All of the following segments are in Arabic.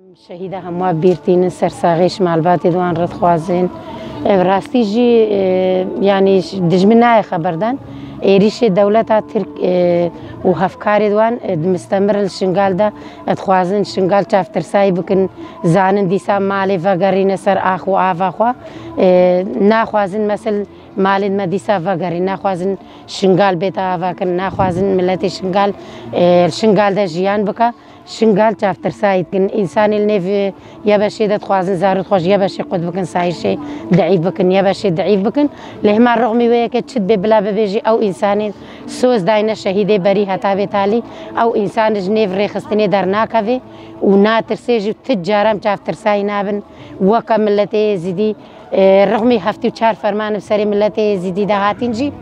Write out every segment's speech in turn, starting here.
شهيدة هموا بيرتين سرساغيش مع الباتي دوان رد خوازين براستي جي يعني دجمنا خبردان ريش دولتها ترك وهفكاري دوان مستمر الشنغال ده اتخوازن شنغال تافتر ساي بكن زانن ديسا مالي فقرين سر اخو آفا ناخوازن مثل مالين ما ديسا فقرين ناخوازن شنغال بيتا آفا كن ناخوازن ملتي شنغال الشنغال ده جيان بكا شنغال تافتر سايد كن إنسان النيف يباشي ده تخوازن زارد خوش يباشي قد بكن سايشي ضعيف بكن يباشي ضعيف بكن لهما الرغم وياك تشد ببلا ببيجي أو إنسان سوز داينا شهيدة بري هتابي تالي أو إنسان جنيف ريخستني درناكافي وناتر سيجي تجارم تافتر ساي نابن وكا ملتي زيدي الرغم هفتي وشار فرمان بسري ملتي زيدي ده هاتنجي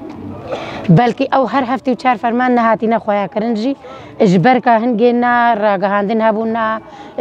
بلكي او هر هفته و چار فرمان نهاتینا خویا کرنجی اجبرکا هنگینا راگهاندن هبونا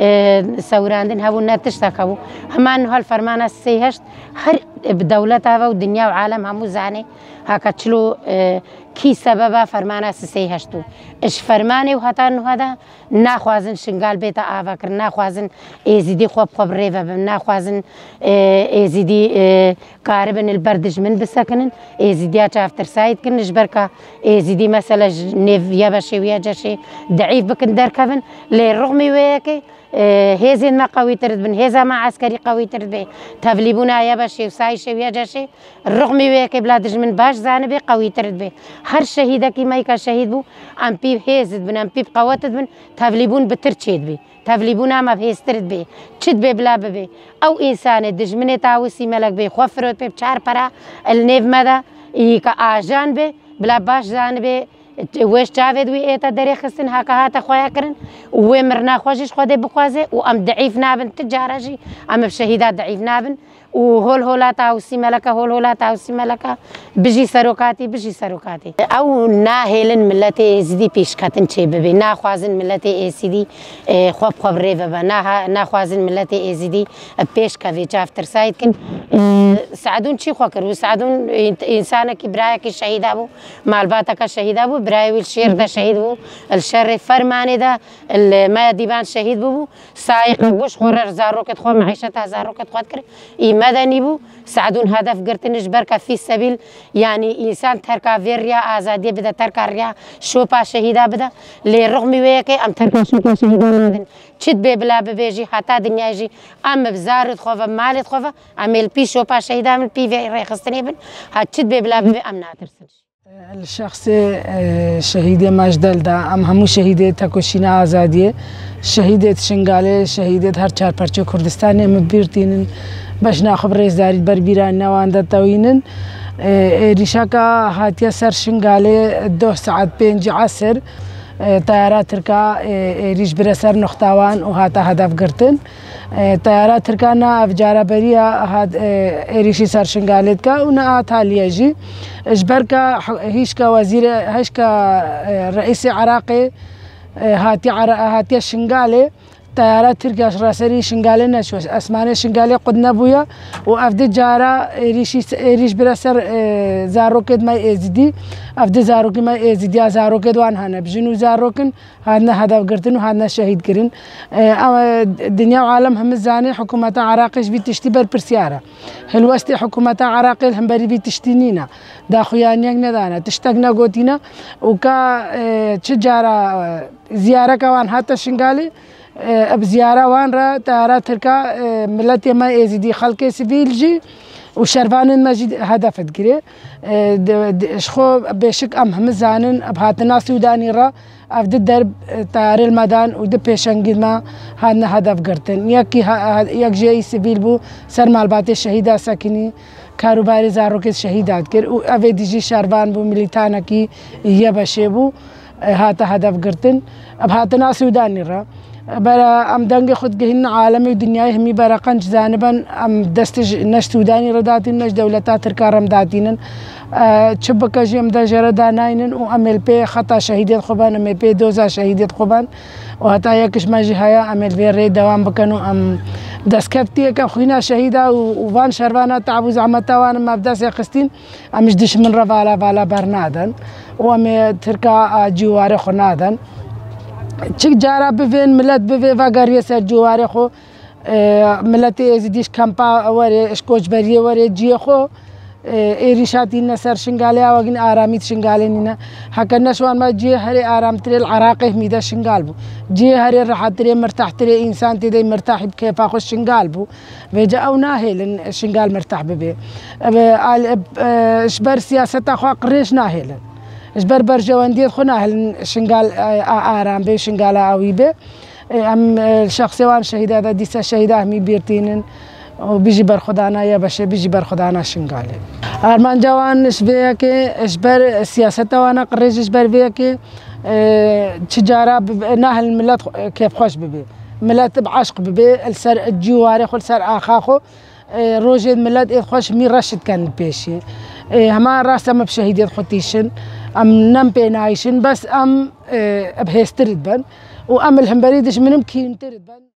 سوراندن هبونا تشتاكبو همان هال فرمان سيهشت هر بدولتها و دنیا و عالم همو زاني هاكا تشلو كي سببا فرمان سيهشتو اش فرماني و هتان هذا ناخوازن شنغال بيتا آفاكر ناخوازن ازيدي خوب ريفا ناخوازن ازيدي قاربن البردج من بسكنن ازيدي تافتر سايد كن نجبركا ازيدي مثلا نيف يابشي وياجشي ضعيف بكن دركبن للرغم وياكي هزين ما قوي ترد بن هزا ما عسكري قوي ترد به تفليبونا يابشي وسايشي وياجشي الرغم وياكي بلادج من باش زانبي قوي ترد به هر شهيدة كي مايكا شهيد بو ام بيب هزد بن ام بيب قواتد بن تفليبون بترتشيد به تفليبونا ما بهسترد به تشد به بلا به او انسان دجمنه تاوسي ملك به خوفرت به بچار پرا النيف مدا يكا آجان به بلا باش زان به ويش جاوید وی ایتا دری خستن هاکا هاتا خویا کرن و مرنا خوشش خود بخوازه و ام ضعیف نابن تجارجی ام بشهیدات ضعیف نابن و هول هولاتا او سی ملکا هول هولاتا او سی ملکا بجی سروکاتی او ناهلن ملتی زدی پیش کتن چه ببی ناخوازن ملتی زدی خوب ریو با ناخوازن ملتی زدی پیش کوی چافتر ساید کن سعدون چی خو کرد و سعدون انسان کی برای کی شهید ابو مالباتا کا شهید ابو براي والشير ده شهيد بو الشر فرماني ده ما ديبان شهيد بو سايق وش خورر زاروكت خو معيشتها زاروكت خو كر اي مدني بو سعدون هدف قرتنش بركه في سبيل يعني انسان تركا فيريا ازاديه بدا تركا ريا شوبا شهيده بدا للرغم وياكي ام تركا شوبا شهيده نادن تشد بلا بيجي حتى دنيا يجي ام بزارت خوفا مالت خوفا عمل بي شوبا شهيده من بي في ريخستني بن هتشد بلا ام ناترسنش الشخص شهيد ماجدل دا ام همو شهيد تاكوشينا آزادية شهيد شنغالي شهيد هر چار پرچو كردستاني مبيرتين بشنا خبر ريزداري بربيران نوان دا توينن ريشاكا هاتيا سر شنغالي 2 ساعات 5 عصر طيارات تركا ريش برسر نختاوان وهاتا هدف قرتن طيارات تركانا افجارا بريا هاد ريشي سر شنغاليت كا ونا اتاليا جي اجبركا هيشكا وزير هيشكا رئيس عراقي هاتي شنغالي طيارات تركيا راسري شنغالي نشوش اسمانه شنغالي قد نبويا وافد جارا ريش برسر زاروكد ما ازدي افد زاروك ما ازدي زاروكد وان هنا بجنو زاروكن هادنا هدف قرتن وهادنا شهيد كرين الدنيا وعالم هم الزاني حكومة عراقش بتشتي برسيارة هلوستي حكومة عراقي هم بري بتشتينينا دا خيان يغنا تشتغنا قوتينا وكا تشجارة زيارة كوان هاتا شنغالي بزيارة وان را طيارات تركا ملتي ما ازيدي خلق سبيل جي وشربان المجد هدفت كري شخو بشك ام هم زانن بهاتنا سوداني را افد الدرب طيار المدان ود بيشنجل ما هادنا هدف قرتن يك جاي سبيل بو سر مالباتي شهيدة ساكني كاروباري زاروكت شهيدات كر و افد جي شربان بو ميليتانا كي يبشي بو هاتا هدف قرتن بهاتنا سوداني را برا ام دنگ خود گهن عالمی و دنیای همی برا قنج زانبن ام دستج نش سودانی رداتین نش دولتا ترکارم داتینن چبکه جیم دا جردا ناینن و عمل پی خطا شهیدیت خوبان ام پی دوزا شهیدیت خوبان و حتی یکش ماجی هیا عمل وی دوام بکنو ام دسکفتی که خوینا شهیدا و وان شروانا تعبوز عمتا وان مبداس یقستین امش دش من روالا والا برنادن و ام ترکا جوار خنادن چک جارا ببین ملت ببین و گریه سر جواره خو ملت ازدیش کمپا وره اشکوچ بریه وره جیه خو ایریشاتی نسر شنگاله آوگین آرامیت شنگاله نینا حکر نشوان ما جیه هری آرام تری العراقه میده شنگال بو جیه هری راحت تری مرتاح تری انسان تری مرتاح بكيف اخو شنگال بو وجا او ناهلن شنگال مرتاح ببي اشبر سياسه اخو قريش ناهلن اشبر برجوانديت خو ناهلن شنگال آرام بي شنگال اوي بي ام الشخص وان شهيد هذا ديسا شهيده مي بيرتينن وبيجي بر خدانا يا باشا بيجي بر خدانا شنقالي ارمان جوان اشبيه كي اشبر سياسته وانا قريش اشبر بيه كي تجاره ناهل الملات كيف خوش ببي ملات بعشق ببي السر الجواري خو السر اخاخو روجي ملات خوش مي رشد كان بيشي هما راسه ما بشهيدات خوتيشن ام نم بينايشن بس ام بهسترد بن وام الهم بريدش منم كين ترد بن